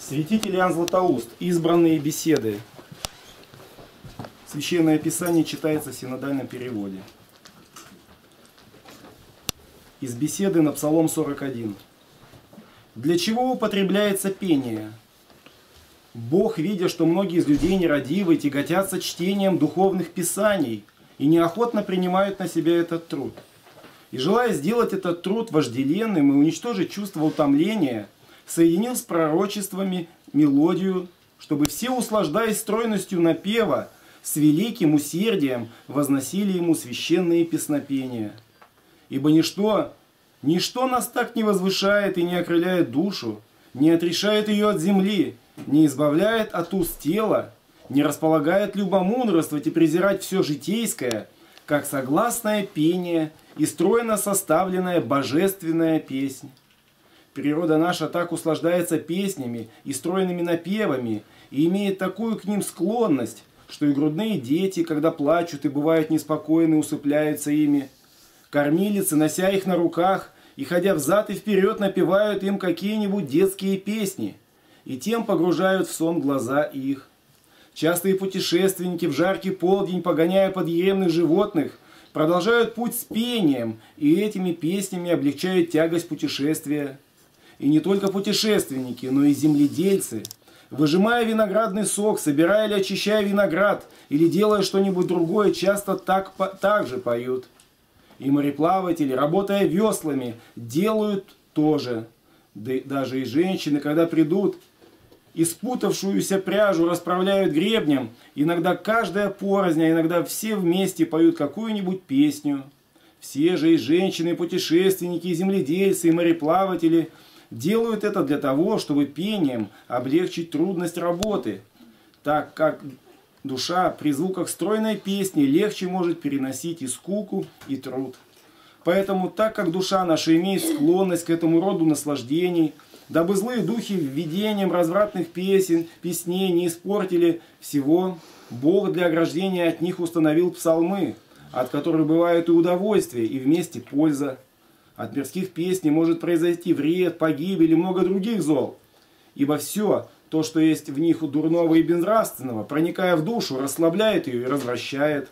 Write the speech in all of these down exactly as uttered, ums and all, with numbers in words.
Святитель Иоанн Златоуст. Избранные беседы. Священное Писание читается в синодальном переводе. Из беседы на Псалом сорок один. Для чего употребляется пение? Бог, видя, что многие из людей нерадивы, тяготятся чтением духовных писаний и неохотно принимают на себя этот труд. И желая сделать этот труд вожделенным и уничтожить чувство утомления, соединил с пророчествами мелодию, чтобы все, услаждаясь стройностью напева, с великим усердием возносили ему священные песнопения. Ибо ничто, ничто нас так не возвышает и не окрыляет душу, не отрешает ее от земли, не избавляет от уст тела, не располагает любомудрствовать и презирать все житейское, как согласное пение и стройно составленная божественная песнь. Природа наша так услаждается песнями и стройными напевами и имеет такую к ним склонность, что и грудные дети, когда плачут и бывают неспокойны, усыпляются ими. Кормилицы, нося их на руках и ходя взад и вперед, напевают им какие-нибудь детские песни, и тем погружают в сон глаза их. Частые путешественники в жаркий полдень, погоняя подъемных животных, продолжают путь с пением, и этими песнями облегчают тягость путешествия. И не только путешественники, но и земледельцы, выжимая виноградный сок, собирая или очищая виноград, или делая что-нибудь другое, часто так, так же поют. И мореплаватели, работая веслами, делают то же. Да, даже и женщины, когда придут, и спутавшуюся пряжу расправляют гребнем, иногда каждая порознь, а иногда все вместе поют какую-нибудь песню. Все же и женщины, и путешественники, и земледельцы, и мореплаватели делают это для того, чтобы пением облегчить трудность работы, так как душа при звуках стройной песни легче может переносить и скуку, и труд. Поэтому, так как душа наша имеет склонность к этому роду наслаждений, дабы злые духи введением развратных песен, песней не испортили всего, Бог для ограждения от них установил псалмы, от которых бывает и удовольствие, и вместе польза. От мирских песней может произойти вред, погибель и много других зол. Ибо все то, что есть в них у дурного и безнравственного, проникая в душу, расслабляет ее и развращает.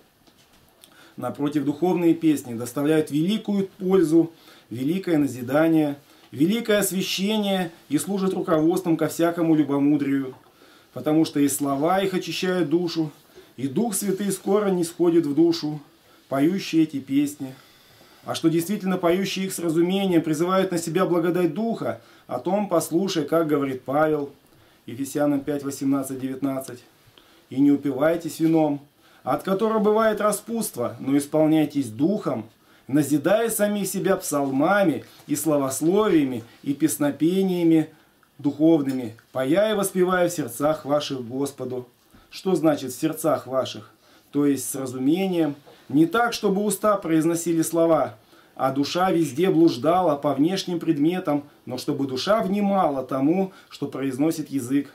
Напротив, духовные песни доставляют великую пользу, великое назидание, великое освящение и служат руководством ко всякому любомудрию. Потому что и слова их очищают душу, и Дух Святый скоро нисходит в душу, поющие эти песни. А что действительно поющие их с разумением призывают на себя благодать Духа, о том послушай, как говорит Павел, Ефесянам пять, восемнадцать, девятнадцать. «И не упивайтесь вином, от которого бывает распутство, но исполняйтесь Духом, назидая самих себя псалмами и славословиями и песнопениями духовными, пая и воспевая в сердцах ваших Господу». Что значит в сердцах ваших? То есть с разумением, не так, чтобы уста произносили слова, а душа везде блуждала по внешним предметам, но чтобы душа внимала тому, что произносит язык.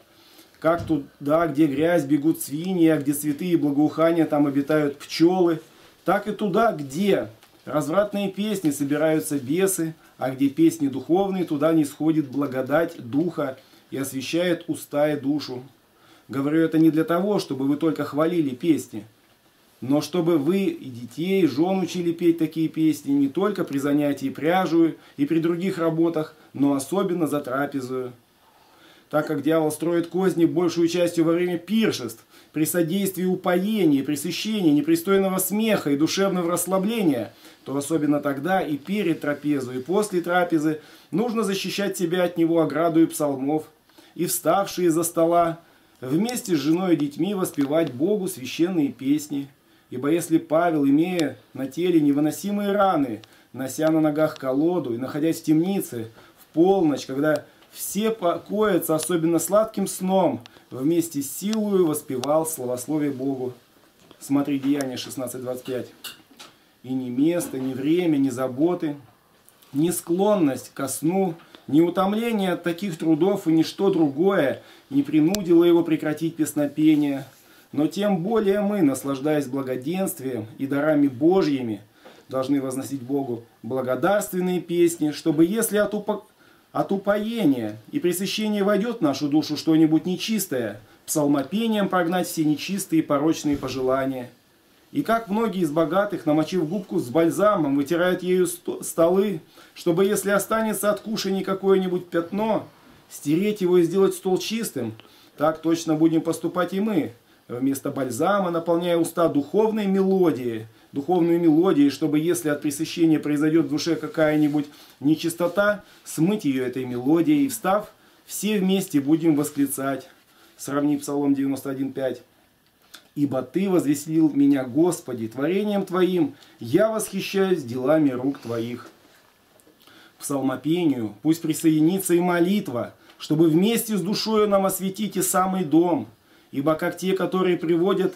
Как туда, где грязь, бегут свиньи, а где цветы и благоухания, там обитают пчелы, так и туда, где развратные песни собираются бесы, а где песни духовные, туда не сходит благодать Духа и освящает уста и душу. Говорю это не для того, чтобы вы только хвалили песни, но чтобы вы и детей, и жен учили петь такие песни не только при занятии пряжу и при других работах, но особенно за трапезу. Так как дьявол строит козни большую частью во время пиршеств, при содействии упоения, пресыщения, непристойного смеха и душевного расслабления, то особенно тогда и перед трапезой, и после трапезы нужно защищать себя от него оградою псалмов, и вставшие за стола вместе с женой и детьми воспевать Богу священные песни. Ибо если Павел, имея на теле невыносимые раны, нося на ногах колоду и находясь в темнице, в полночь, когда все покоятся особенно сладким сном, вместе с силою воспевал славословие Богу. Смотри, Деяния шестнадцать, двадцать пять. И ни место, ни время, ни заботы, ни склонность ко сну, ни утомление от таких трудов и ничто другое не принудило его прекратить песнопение. Но тем более мы, наслаждаясь благоденствием и дарами Божьими, должны возносить Богу благодарственные песни, чтобы, если от, упо... от упоения и пресыщения войдет в нашу душу что-нибудь нечистое, псалмопением прогнать все нечистые и порочные пожелания. И как многие из богатых, намочив губку с бальзамом, вытирают ею столы, чтобы, если останется от кушаний какое-нибудь пятно, стереть его и сделать стол чистым, так точно будем поступать и мы, вместо бальзама наполняя уста духовной мелодией, духовную мелодию, чтобы, если от пресыщения произойдет в душе какая-нибудь нечистота, смыть ее этой мелодией, и, встав, все вместе будем восклицать. Сравни Псалом девяносто один пять. «Ибо Ты возвеселил меня, Господи, творением Твоим, я восхищаюсь делами рук Твоих». К псалмопению пусть присоединится и молитва, чтобы вместе с душою нам осветить и самый дом, ибо как те, которые приводят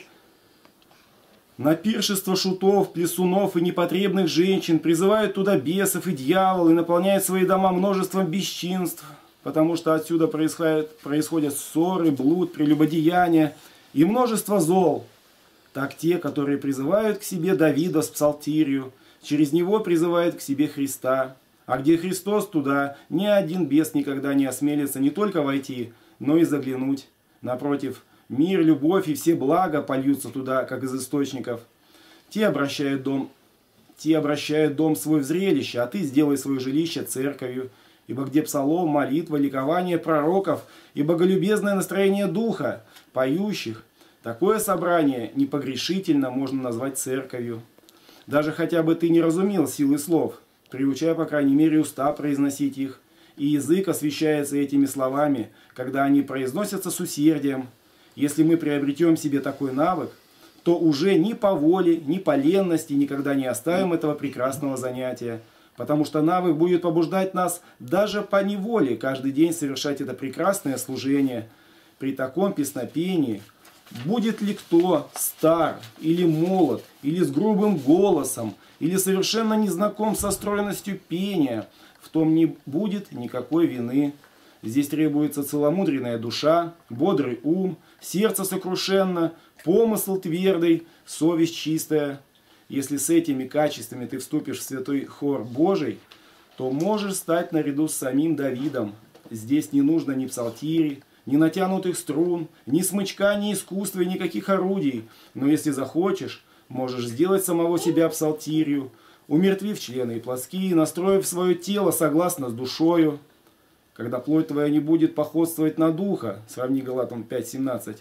на пиршество шутов, плесунов и непотребных женщин, призывают туда бесов и дьявол и наполняют свои дома множеством бесчинств, потому что отсюда происходят, происходят ссоры, блуд, прелюбодеяния и множество зол. Так те, которые призывают к себе Давида с псалтирью, через него призывают к себе Христа. А где Христос, туда ни один бес никогда не осмелится не только войти, но и заглянуть. Напротив, мир, любовь и все блага польются туда, как из источников. Те обращают дом, те обращают дом свой в зрелище, а ты сделай свое жилище церковью. Ибо где псалом, молитва, ликование пророков и боголюбезное настроение духа, поющих, такое собрание непогрешительно можно назвать церковью. Даже хотя бы ты не разумел силы слов, приучая, по крайней мере, уста произносить их, и язык освящается этими словами, когда они произносятся с усердием. Если мы приобретем себе такой навык, то уже ни по воле, ни по ленности никогда не оставим этого прекрасного занятия, потому что навык будет побуждать нас даже по неволе каждый день совершать это прекрасное служение. При таком песнопении, будет ли кто стар или молод, или с грубым голосом, или совершенно не знаком со стройностью пения, в том не будет никакой вины. Здесь требуется целомудренная душа, бодрый ум, сердце сокрушенно, помысл твердый, совесть чистая. Если с этими качествами ты вступишь в святой хор Божий, то можешь стать наряду с самим Давидом. Здесь не нужно ни псалтири, ни натянутых струн, ни смычка, ни искусства, никаких орудий. Но если захочешь, можешь сделать самого себя псалтирью, умертвив члены и плоские, настроив свое тело согласно с душою. Когда плоть твоя не будет походствовать на духа, сравни Галатам пять семнадцать,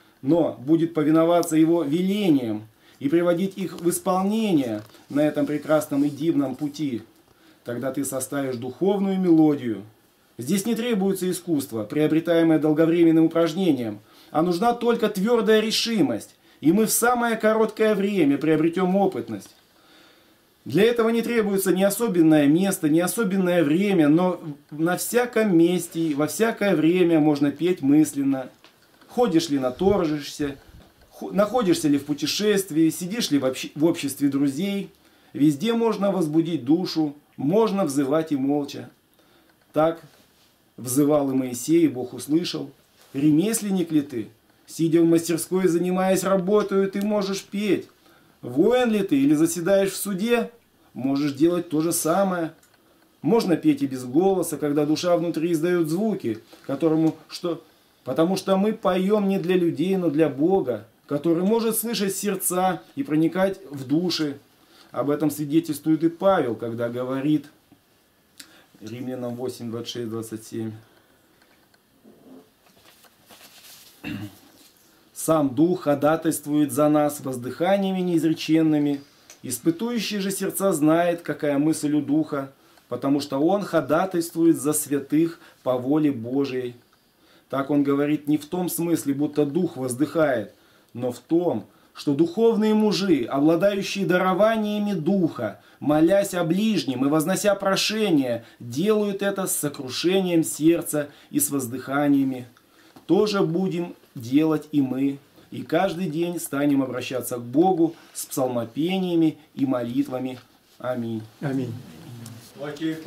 но будет повиноваться его велениям и приводить их в исполнение на этом прекрасном и дивном пути, тогда ты составишь духовную мелодию. Здесь не требуется искусство, приобретаемое долговременным упражнением, а нужна только твердая решимость, и мы в самое короткое время приобретем опытность. Для этого не требуется ни особенное место, ни особенное время, но на всяком месте, во всякое время можно петь мысленно. Ходишь ли, наторжишься, находишься ли в путешествии, сидишь ли в, общ... в обществе друзей, везде можно возбудить душу, можно взывать и молча. Так взывал и Моисей, и Бог услышал. Ремесленник ли ты? Сидя в мастерской, занимаясь работой, ты можешь петь. Воин ли ты или заседаешь в суде, можешь делать то же самое. Можно петь и без голоса, когда душа внутри издает звуки, которому что... потому что мы поем не для людей, но для Бога, который может слышать сердца и проникать в души. Об этом свидетельствует и Павел, когда говорит, Римлянам восемь, двадцать шесть, двадцать семь. Сам Дух ходатайствует за нас воздыханиями неизреченными. Испытующий же сердца знает, какая мысль у Духа, потому что Он ходатайствует за святых по воле Божией. Так он говорит не в том смысле, будто Дух воздыхает, но в том, что духовные мужи, обладающие дарованиями Духа, молясь о ближнем и вознося прошения, делают это с сокрушением сердца и с воздыханиями. Тоже будем делать и мы, и каждый день станем обращаться к Богу с псалмопениями и молитвами. Аминь. Аминь.